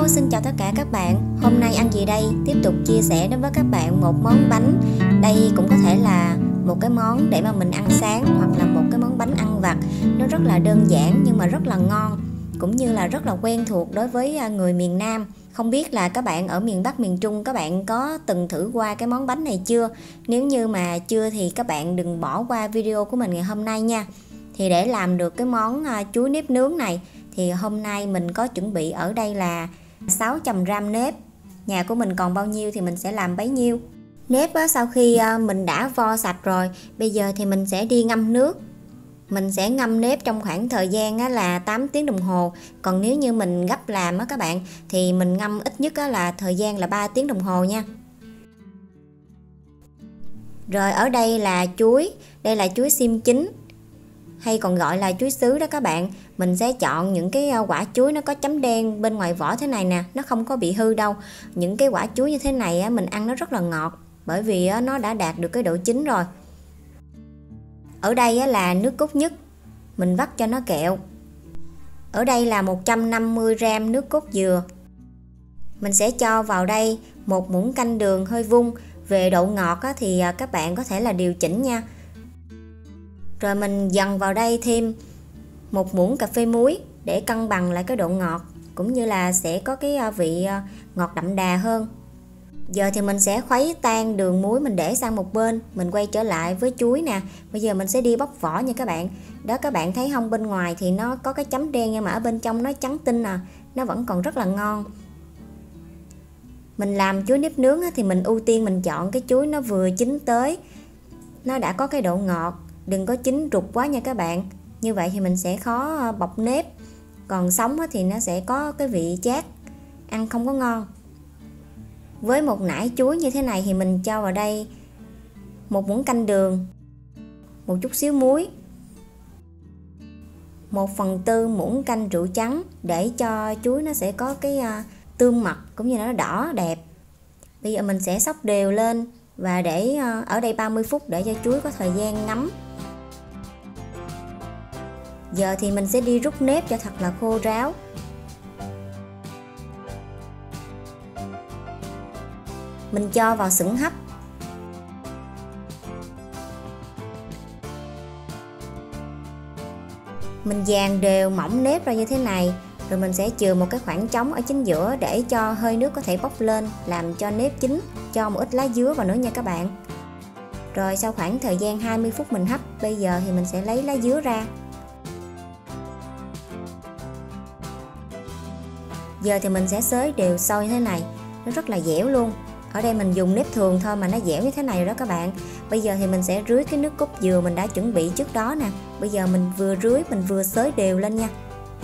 Hello, xin chào tất cả các bạn. Hôm nay ăn gì đây? Tiếp tục chia sẻ đến với các bạn một món bánh. Đây cũng có thể là một cái món để mà mình ăn sáng, hoặc là một cái món bánh ăn vặt. Nó rất là đơn giản nhưng mà rất là ngon, cũng như là rất là quen thuộc đối với người miền Nam. Không biết là các bạn ở miền Bắc, miền Trung, các bạn có từng thử qua cái món bánh này chưa? Nếu như mà chưa thì các bạn đừng bỏ qua video của mình ngày hôm nay nha. Thì để làm được cái món chuối nếp nướng này thì hôm nay mình có chuẩn bị ở đây là 600g nếp. Nhà của mình còn bao nhiêu thì mình sẽ làm bấy nhiêu. Nếp sau khi mình đã vo sạch rồi, bây giờ thì mình sẽ đi ngâm nước. Mình sẽ ngâm nếp trong khoảng thời gian là 8 tiếng đồng hồ. Còn nếu như mình gấp làm các bạn thì mình ngâm ít nhất là thời gian là 3 tiếng đồng hồ nha. Rồi ở đây là chuối. Đây là chuối xiêm chín, hay còn gọi là chuối sứ đó các bạn. Mình sẽ chọn những cái quả chuối nó có chấm đen bên ngoài vỏ thế này nè, nó không có bị hư đâu. Những cái quả chuối như thế này mình ăn nó rất là ngọt, bởi vì nó đã đạt được cái độ chín rồi. Ở đây là nước cốt nhất, mình vắt cho nó kẹo. Ở đây là 150g nước cốt dừa. Mình sẽ cho vào đây một muỗng canh đường hơi vung. Về độ ngọt thì các bạn có thể là điều chỉnh nha. Rồi mình dần vào đây thêm một muỗng cà phê muối để cân bằng lại cái độ ngọt, cũng như là sẽ có cái vị ngọt đậm đà hơn. Giờ thì mình sẽ khuấy tan đường muối, mình để sang một bên. Mình quay trở lại với chuối nè. Bây giờ mình sẽ đi bóc vỏ nha các bạn. Đó, các bạn thấy không, bên ngoài thì nó có cái chấm đen nhưng mà ở bên trong nó trắng tinh à, nó vẫn còn rất là ngon. Mình làm chuối nếp nướng thì mình ưu tiên mình chọn cái chuối nó vừa chín tới, nó đã có cái độ ngọt, đừng có chín rụt quá nha các bạn. Như vậy thì mình sẽ khó bọc nếp. Còn sống thì nó sẽ có cái vị chát, ăn không có ngon. Với một nải chuối như thế này thì mình cho vào đây một muỗng canh đường, một chút xíu muối, 1/4 muỗng canh rượu trắng, để cho chuối nó sẽ có cái tươm mật, cũng như nó đỏ đẹp. Bây giờ mình sẽ xóc đều lên và để ở đây 30 phút để cho chuối có thời gian ngấm. Giờ thì mình sẽ đi rút nếp cho thật là khô ráo. Mình cho vào xửng hấp. Mình dàn đều mỏng nếp ra như thế này. Rồi mình sẽ chừa một cái khoảng trống ở chính giữa để cho hơi nước có thể bốc lên, làm cho nếp chín. Cho một ít lá dứa vào nữa nha các bạn. Rồi sau khoảng thời gian 20 phút mình hấp, bây giờ thì mình sẽ lấy lá dứa ra. Giờ thì mình sẽ xới đều xôi như thế này, nó rất là dẻo luôn. Ở đây mình dùng nếp thường thôi mà nó dẻo như thế này rồi đó các bạn. Bây giờ thì mình sẽ rưới cái nước cốt dừa mình đã chuẩn bị trước đó nè. Bây giờ mình vừa rưới mình vừa xới đều lên nha.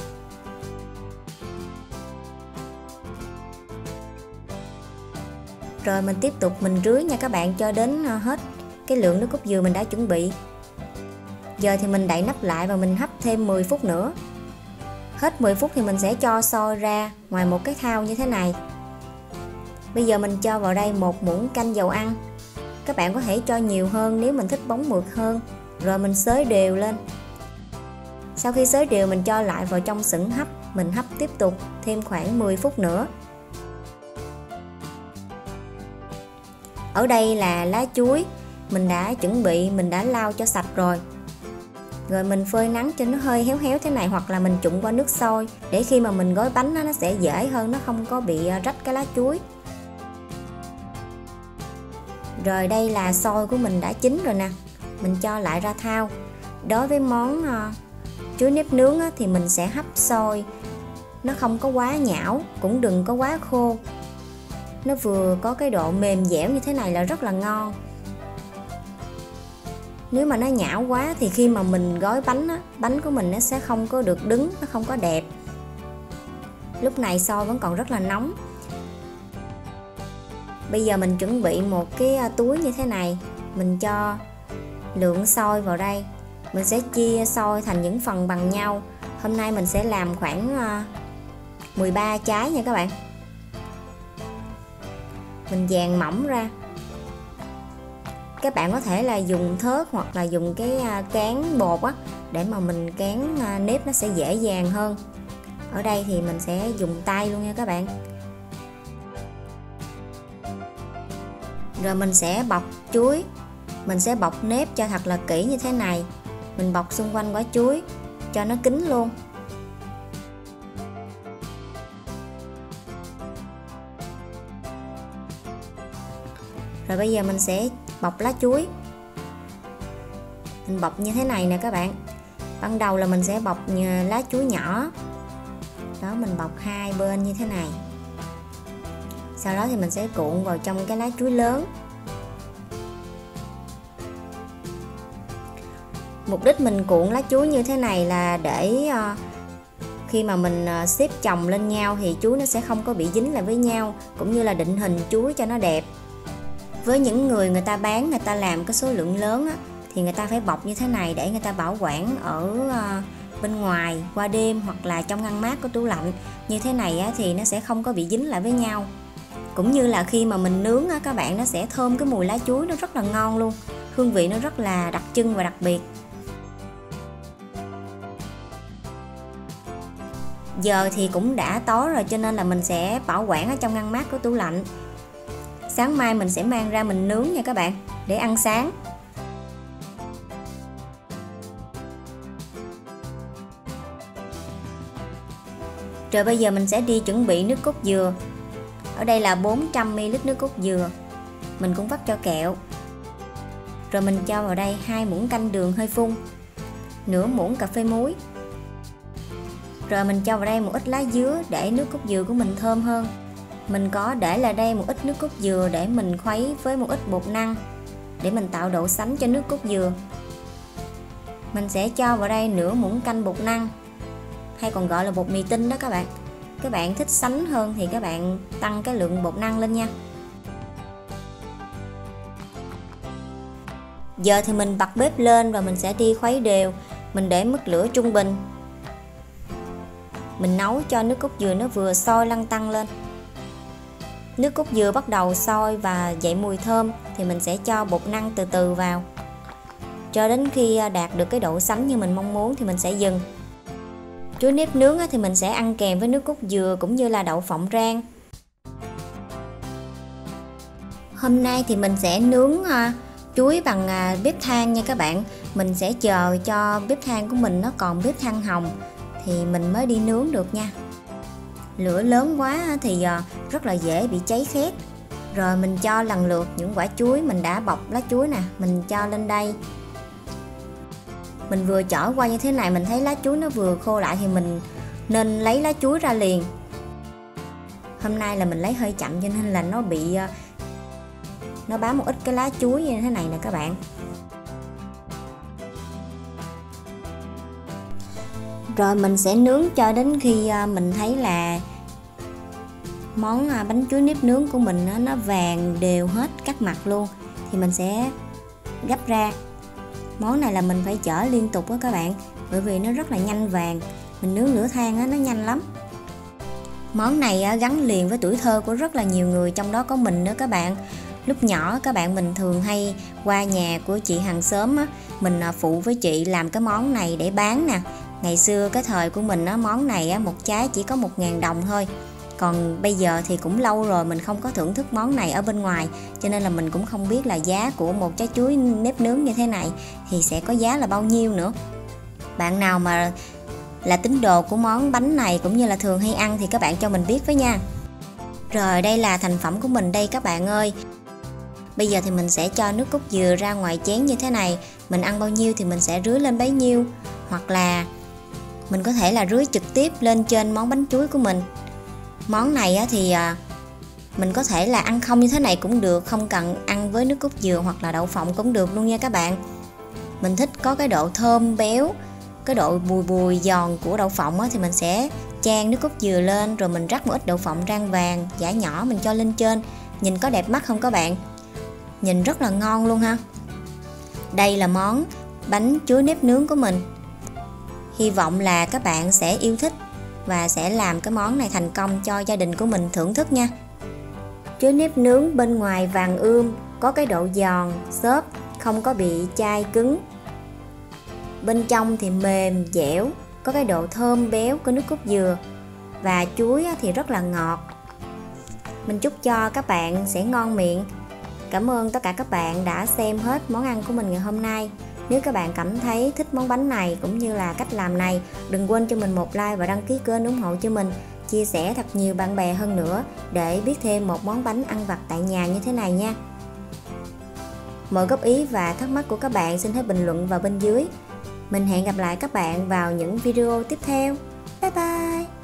Rồi mình tiếp tục mình rưới nha các bạn, cho đến hết cái lượng nước cốt dừa mình đã chuẩn bị. Giờ thì mình đậy nắp lại và mình hấp thêm 10 phút nữa. Hết 10 phút thì mình sẽ cho xôi ra ngoài một cái thau như thế này. Bây giờ mình cho vào đây một muỗng canh dầu ăn. Các bạn có thể cho nhiều hơn nếu mình thích bóng mượt hơn. Rồi mình xới đều lên. Sau khi xới đều mình cho lại vào trong xửng hấp. Mình hấp tiếp tục thêm khoảng 10 phút nữa. Ở đây là lá chuối mình đã chuẩn bị, mình đã lau cho sạch rồi. Rồi mình phơi nắng cho nó hơi héo héo thế này, hoặc là mình trụng qua nước sôi để khi mà mình gói bánh nó sẽ dễ hơn, nó không có bị rách cái lá chuối. Rồi đây là xôi của mình đã chín rồi nè, mình cho lại ra thau. Đối với món chuối nếp nướng thì mình sẽ hấp xôi nó không có quá nhão, cũng đừng có quá khô, nó vừa có cái độ mềm dẻo như thế này là rất là ngon. Nếu mà nó nhão quá thì khi mà mình gói bánh bánh của mình nó sẽ không có được đứng, nó không có đẹp. Lúc này xôi vẫn còn rất là nóng. Bây giờ mình chuẩn bị một cái túi như thế này. Mình cho lượng xôi vào đây. Mình sẽ chia xôi thành những phần bằng nhau. Hôm nay mình sẽ làm khoảng 13 trái nha các bạn. Mình dàn mỏng ra. Các bạn có thể là dùng thớt hoặc là dùng cái cán bột để mà mình cán nếp nó sẽ dễ dàng hơn. Ở đây thì mình sẽ dùng tay luôn nha các bạn. Rồi mình sẽ bọc chuối, mình sẽ bọc nếp cho thật là kỹ như thế này. Mình bọc xung quanh quả chuối cho nó kín luôn. Rồi bây giờ mình sẽ bọc lá chuối. Mình bọc như thế này nè các bạn. Ban đầu là mình sẽ bọc lá chuối nhỏ. Đó, mình bọc hai bên như thế này. Sau đó thì mình sẽ cuộn vào trong cái lá chuối lớn. Mục đích mình cuộn lá chuối như thế này là để khi mà mình xếp chồng lên nhau thì chuối nó sẽ không có bị dính lại với nhau, cũng như là định hình chuối cho nó đẹp. Với những người ta bán, người ta làm cái số lượng lớn á, thì người ta phải bọc như thế này để người ta bảo quản ở bên ngoài qua đêm, hoặc là trong ngăn mát của tủ lạnh. Như thế này á, thì nó sẽ không có bị dính lại với nhau. Cũng như là khi mà mình nướng á, các bạn, nó sẽ thơm cái mùi lá chuối, nó rất là ngon luôn. Hương vị nó rất là đặc trưng và đặc biệt. Giờ thì cũng đã tối rồi cho nên là mình sẽ bảo quản ở trong ngăn mát của tủ lạnh. Sáng mai mình sẽ mang ra mình nướng nha các bạn, để ăn sáng. Rồi bây giờ mình sẽ đi chuẩn bị nước cốt dừa. Ở đây là 400ml nước cốt dừa. Mình cũng vắt cho kẹo. Rồi mình cho vào đây 2 muỗng canh đường hơi phun, nửa muỗng cà phê muối. Rồi mình cho vào đây một ít lá dứa để nước cốt dừa của mình thơm hơn. Mình có để lại đây một ít nước cốt dừa để mình khuấy với một ít bột năng để mình tạo độ sánh cho nước cốt dừa. Mình sẽ cho vào đây nửa muỗng canh bột năng, hay còn gọi là bột mì tinh đó các bạn. Các bạn thích sánh hơn thì các bạn tăng cái lượng bột năng lên nha. Giờ thì mình bật bếp lên và mình sẽ đi khuấy đều. Mình để mức lửa trung bình. Mình nấu cho nước cốt dừa nó vừa sôi lăn tăn lên. Nước cốt dừa bắt đầu sôi và dậy mùi thơm thì mình sẽ cho bột năng từ từ vào. Cho đến khi đạt được cái độ sánh như mình mong muốn thì mình sẽ dừng. Chuối nếp nướng thì mình sẽ ăn kèm với nước cốt dừa cũng như là đậu phộng rang. Hôm nay thì mình sẽ nướng chuối bằng bếp than nha các bạn. Mình sẽ chờ cho bếp than của mình nó còn bếp than hồng thì mình mới đi nướng được nha. Lửa lớn quá thì rất là dễ bị cháy khét. Rồi mình cho lần lượt những quả chuối mình đã bọc lá chuối nè, mình cho lên đây. Mình vừa chở qua như thế này, mình thấy lá chuối nó vừa khô lại thì mình nên lấy lá chuối ra liền. Hôm nay là mình lấy hơi chậm cho nên là nó bị nó bám một ít cái lá chuối như thế này nè các bạn. Rồi mình sẽ nướng cho đến khi mình thấy là món bánh chuối nếp nướng của mình nó vàng đều hết các mặt luôn thì mình sẽ gấp ra. Món này là mình phải chở liên tục đó các bạn, bởi vì nó rất là nhanh vàng. Mình nướng lửa than nó nhanh lắm. Món này gắn liền với tuổi thơ của rất là nhiều người, trong đó có mình nữa các bạn. Lúc nhỏ các bạn mình thường hay qua nhà của chị hàng xóm mình phụ với chị làm cái món này để bán nè. Ngày xưa cái thời của mình món này một trái chỉ có 1.000 đồng thôi. Còn bây giờ thì cũng lâu rồi mình không có thưởng thức món này ở bên ngoài, cho nên là mình cũng không biết là giá của một trái chuối nếp nướng như thế này thì sẽ có giá là bao nhiêu nữa. Bạn nào mà là tín đồ của món bánh này cũng như là thường hay ăn thì các bạn cho mình biết với nha. Rồi đây là thành phẩm của mình đây các bạn ơi. Bây giờ thì mình sẽ cho nước cốt dừa ra ngoài chén như thế này. Mình ăn bao nhiêu thì mình sẽ rưới lên bấy nhiêu, hoặc là mình có thể là rưới trực tiếp lên trên món bánh chuối của mình. Món này thì mình có thể là ăn không như thế này cũng được, không cần ăn với nước cốt dừa hoặc là đậu phộng cũng được luôn nha các bạn. Mình thích có cái độ thơm béo, cái độ bùi bùi giòn của đậu phộng thì mình sẽ chan nước cốt dừa lên, rồi mình rắc một ít đậu phộng rang vàng giã nhỏ mình cho lên trên. Nhìn có đẹp mắt không các bạn? Nhìn rất là ngon luôn ha. Đây là món bánh chuối nếp nướng của mình. Hy vọng là các bạn sẽ yêu thích và sẽ làm cái món này thành công cho gia đình của mình thưởng thức nha. Chuối nếp nướng bên ngoài vàng ươm, có cái độ giòn, xốp, không có bị chai cứng. Bên trong thì mềm, dẻo, có cái độ thơm béo của nước cốt dừa. và chuối thì rất là ngọt. Mình chúc cho các bạn sẽ ngon miệng. Cảm ơn tất cả các bạn đã xem hết món ăn của mình ngày hôm nay. Nếu các bạn cảm thấy thích món bánh này cũng như là cách làm này, đừng quên cho mình một like và đăng ký kênh ủng hộ cho mình. Chia sẻ thật nhiều bạn bè hơn nữa để biết thêm một món bánh ăn vặt tại nhà như thế này nha. Mọi góp ý và thắc mắc của các bạn xin hãy bình luận vào bên dưới. Mình hẹn gặp lại các bạn vào những video tiếp theo. Bye bye!